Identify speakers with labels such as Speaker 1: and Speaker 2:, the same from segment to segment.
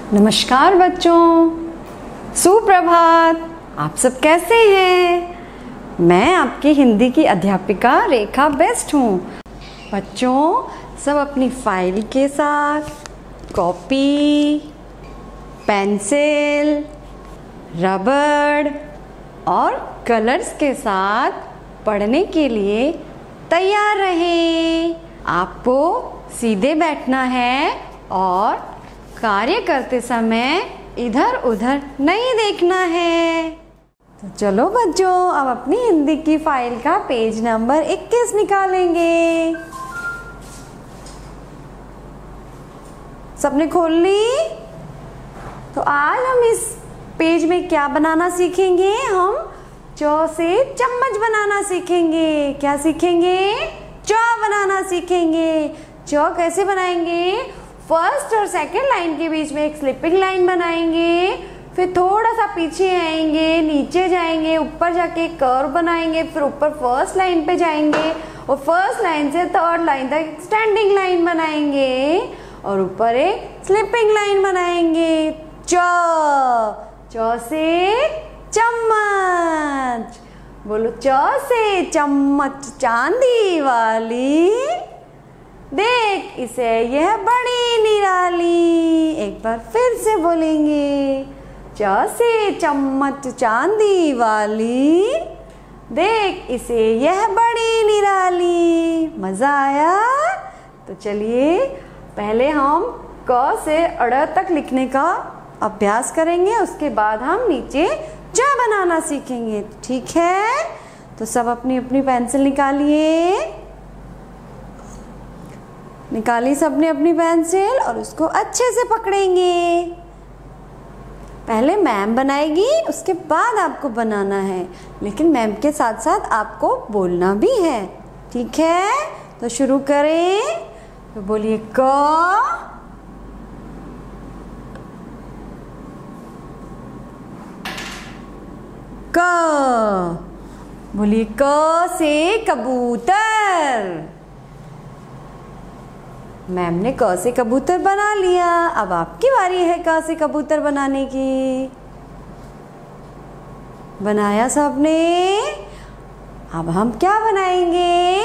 Speaker 1: नमस्कार बच्चों, सुप्रभात। आप सब कैसे हैं? मैं आपकी हिंदी की अध्यापिका रेखा बेस्ट हूँ। बच्चों, सब अपनी फाइल के साथ कॉपी, पेंसिल, रबड़ और कलर्स के साथ पढ़ने के लिए तैयार रहें। आपको सीधे बैठना है और कार्य करते समय इधर उधर नहीं देखना है। तो चलो बच्चों, अब अपनी हिंदी की फाइल का पेज नंबर 21 निकालेंगे। सबने खोल ली? तो आज हम इस पेज में क्या बनाना सीखेंगे? हम चौ से चम्मच बनाना सीखेंगे। क्या सीखेंगे? चौ बनाना सीखेंगे। चौ कैसे बनाएंगे? फर्स्ट और सेकंड लाइन के बीच में एक स्लिपिंग लाइन बनाएंगे, फिर थोड़ा सा पीछे आएंगे, नीचे जाएंगे, ऊपर जाके एक कर्व बनाएंगे, फिर ऊपर फर्स्ट लाइन पे जाएंगे और फर्स्ट लाइन से थर्ड लाइन तक एक स्टैंडिंग लाइन बनाएंगे और ऊपर एक स्लिपिंग लाइन बनाएंगे। चौ से चम्मच। बोलो, चौ से चम्मच चांदी वाली, देख इसे यह बड़ी निराली। एक बार फिर से बोलेंगे, चौ से चम्मच चांदी वाली, देख इसे यह बड़ी निराली। मज़ा आया? तो चलिए पहले हम क से अड़ तक लिखने का अभ्यास करेंगे, उसके बाद हम नीचे च बनाना सीखेंगे। ठीक है? तो सब अपनी अपनी पेंसिल निकाली सबने अपनी पेंसिल और उसको अच्छे से पकड़ेंगे। पहले मैम बनाएगी, उसके बाद आपको बनाना है, लेकिन मैम के साथ साथ आपको बोलना भी है। ठीक है? तो शुरू करें। तो बोलिए क, क। बोलिए क से कबूतर। मैम ने क से कबूतर बना लिया। अब आपकी बारी है क से कबूतर बनाने की। बनाया सबने? अब हम क्या बनाएंगे?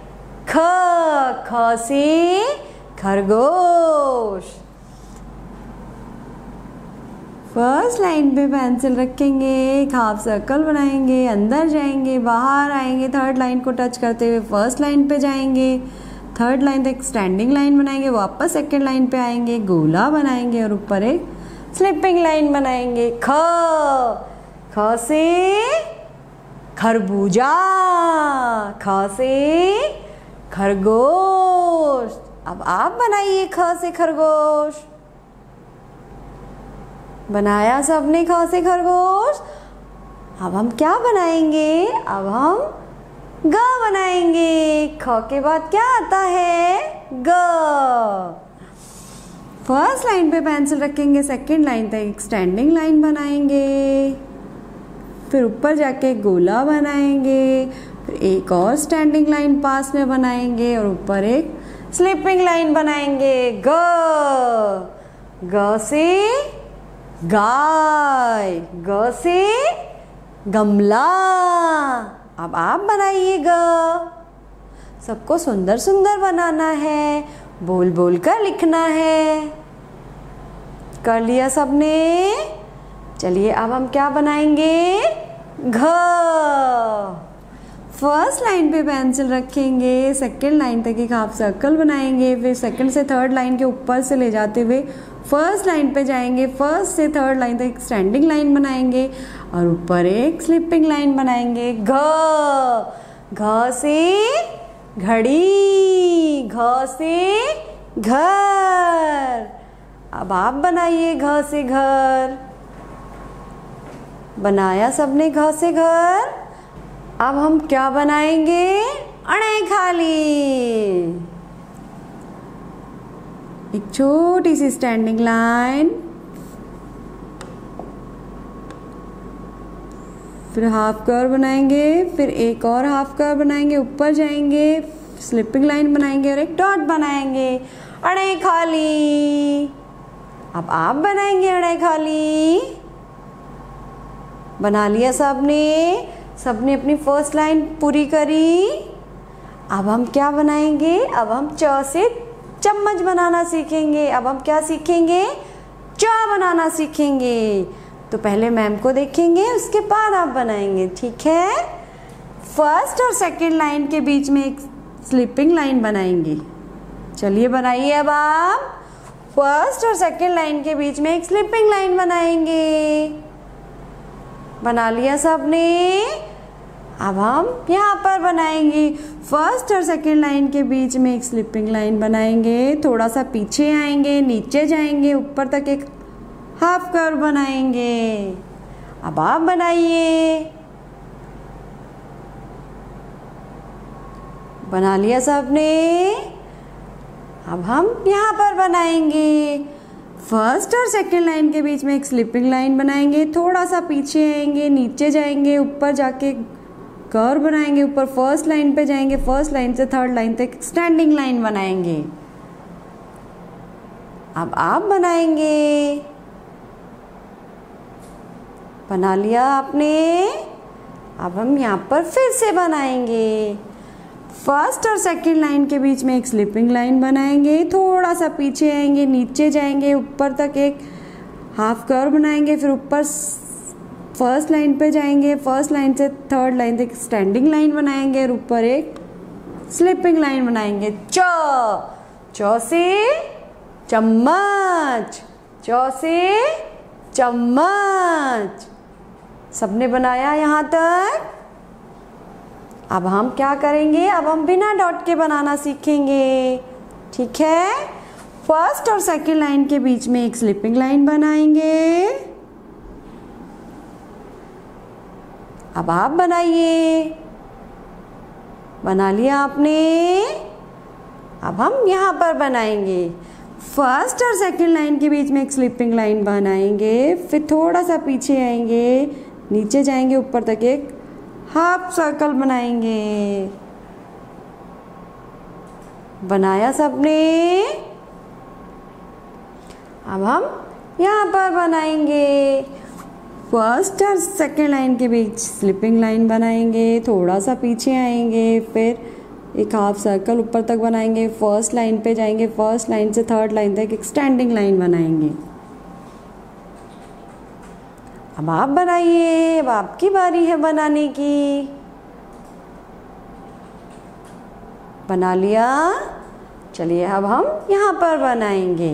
Speaker 1: ख से खरगोश। फर्स्ट लाइन पे पेंसिल रखेंगे, एक हाफ सर्कल बनाएंगे, अंदर जाएंगे, बाहर आएंगे, थर्ड लाइन को टच करते हुए फर्स्ट लाइन पे जाएंगे, थर्ड लाइन तक स्टैंडिंग लाइन बनाएंगे, वापस सेकंड लाइन पे आएंगे, गोला बनाएंगे और ऊपर एक स्लिपिंग लाइन बनाएंगे। ख से खरबूजा, ख से खरगोश। अब आप बनाइए ख से खरगोश। बनाया सबने ख से खरगोश? अब हम क्या बनाएंगे? अब हम ग बनाएंगे। ख के बाद क्या आता है? ग। फर्स्ट लाइन पे पेंसिल रखेंगे, सेकंड लाइन तक एक स्टैंडिंग लाइन बनाएंगे, फिर ऊपर जाके गोला बनाएंगे, फिर एक और स्टैंडिंग लाइन पास में बनाएंगे और ऊपर एक स्लिपिंग लाइन बनाएंगे। ग से गाय, ग से गमला। अब आप बनाइए ग। सबको सुंदर सुंदर बनाना है, बोल बोल कर लिखना है। कर लिया सबने? चलिए अब हम क्या बनाएंगे? घ। फर्स्ट लाइन पे पेंसिल रखेंगे, सेकंड लाइन तक एक हाफ सर्कल बनाएंगे, फिर सेकंड से थर्ड लाइन के ऊपर से ले जाते हुए फर्स्ट लाइन पे जाएंगे, फर्स्ट से थर्ड लाइन तक एक स्टैंडिंग लाइन बनाएंगे और ऊपर एक स्लिपिंग लाइन बनाएंगे। घ से घड़ी, घ से घर। अब आप बनाइए घ से घर। बनाया सबने घ से घर? अब हम क्या बनाएंगे? अणे खाली। एक छोटी सी स्टैंडिंग लाइन, फिर हाफ कर्व बनाएंगे, फिर एक और हाफ कर्व बनाएंगे, ऊपर जाएंगे, स्लिपिंग लाइन बनाएंगे और एक डॉट बनाएंगे। अड़े खाली। अब आप बनाएंगे अड़े खाली। बना लिया सबने? सबने अपनी फर्स्ट लाइन पूरी करी। अब हम क्या बनाएंगे? अब हम च से चम्मच बनाना सीखेंगे। अब हम क्या सीखेंगे? च बनाना सीखेंगे। तो पहले मैम को देखेंगे, उसके बाद आप बनाएंगे, ठीक है? फर्स्ट और सेकंड लाइन के बीच में एक स्लिपिंग लाइन बनाएंगे। चलिए बनाइए। अब आप फर्स्ट और सेकंड लाइन के बीच में एक स्लिपिंग लाइन बनाएंगे। बना लिया सबने? अब हम यहाँ पर बनाएंगे। फर्स्ट और सेकंड लाइन के बीच में एक स्लिपिंग लाइन बनाएंगे, थोड़ा सा पीछे आएंगे, नीचे जाएंगे, ऊपर तक एक हाफ कर्व बनाएंगे। अब आप बनाइए। बना लिया सबने? अब हम यहाँ पर बनाएंगे। फर्स्ट और सेकंड लाइन के बीच में एक स्लिपिंग लाइन बनाएंगे, थोड़ा सा पीछे आएंगे, नीचे जाएंगे, ऊपर जाके कर्व बनाएंगे, ऊपर फर्स्ट लाइन पे जाएंगे, फर्स्ट लाइन से थर्ड लाइन तक स्टैंडिंग लाइन बनाएंगे। अब आप बनाएंगे। बना लिया आपने? अब हम यहाँ पर फिर से बनाएंगे। फर्स्ट और सेकंड लाइन के बीच में एक स्लिपिंग लाइन बनाएंगे, थोड़ा सा पीछे आएंगे, नीचे जाएंगे, ऊपर तक एक हाफ कर्व बनाएंगे, फिर ऊपर फर्स्ट लाइन पे जाएंगे, फर्स्ट लाइन से थर्ड लाइन तक स्टैंडिंग लाइन बनाएंगे और ऊपर एक स्लिपिंग लाइन बनाएंगे। च से चम्मच, च से चम्मच। सबने बनाया यहाँ तक? अब हम क्या करेंगे? अब हम बिना डॉट के बनाना सीखेंगे, ठीक है? फर्स्ट और सेकंड लाइन के बीच में एक स्लिपिंग लाइन बनाएंगे। अब आप बनाइए। बना लिया आपने? अब हम यहाँ पर बनाएंगे। फर्स्ट और सेकंड लाइन के बीच में एक स्लिपिंग लाइन बनाएंगे, फिर थोड़ा सा पीछे आएंगे, नीचे जाएंगे, ऊपर तक एक हाफ सर्कल बनाएंगे। बनाया सबने? अब हम यहाँ पर बनाएंगे। फर्स्ट और सेकेंड लाइन के बीच स्लिपिंग लाइन बनाएंगे, थोड़ा सा पीछे आएंगे, फिर एक हाफ सर्कल ऊपर तक बनाएंगे, फर्स्ट लाइन पे जाएंगे, फर्स्ट लाइन से थर्ड लाइन तक एक स्टैंडिंग लाइन बनाएंगे। अब आप बनाइए। अब आपकी बारी है बनाने की। बना लिया? चलिए अब हम यहाँ पर बनाएंगे।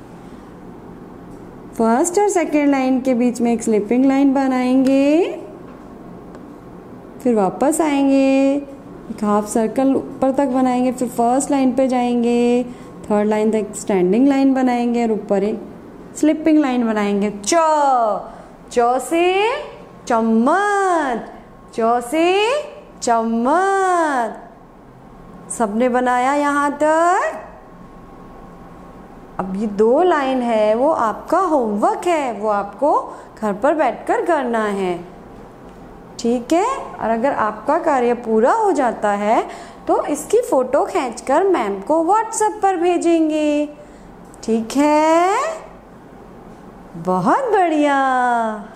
Speaker 1: फर्स्ट और सेकेंड लाइन के बीच में एक स्लिपिंग लाइन बनाएंगे, फिर वापस आएंगे, एक हाफ सर्कल ऊपर तक बनाएंगे, फिर फर्स्ट लाइन पे जाएंगे, थर्ड लाइन तक स्टैंडिंग लाइन बनाएंगे और ऊपर एक स्लिपिंग लाइन बनाएंगे। च से चम्मच, च से चम्मच। सबने बनाया यहाँ तक? अब ये 2 लाइन है, वो आपका होमवर्क है, वो आपको घर पर बैठकर करना है, ठीक है? और अगर आपका कार्य पूरा हो जाता है तो इसकी फ़ोटो खींचकर मैम को व्हाट्सएप पर भेजेंगे, ठीक है? बहुत बढ़िया।